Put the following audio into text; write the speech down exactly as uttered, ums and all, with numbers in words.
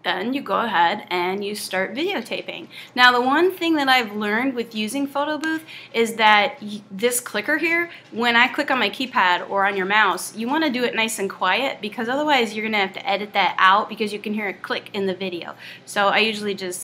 then you go ahead and you start videotaping. Now, the one thing that I've learned with using Photo Booth is that this clicker here, when I click on my keypad or on your mouse, you want to do it nice and quiet, because otherwise you're going to have to edit that out because you can hear a click in the video. So I usually just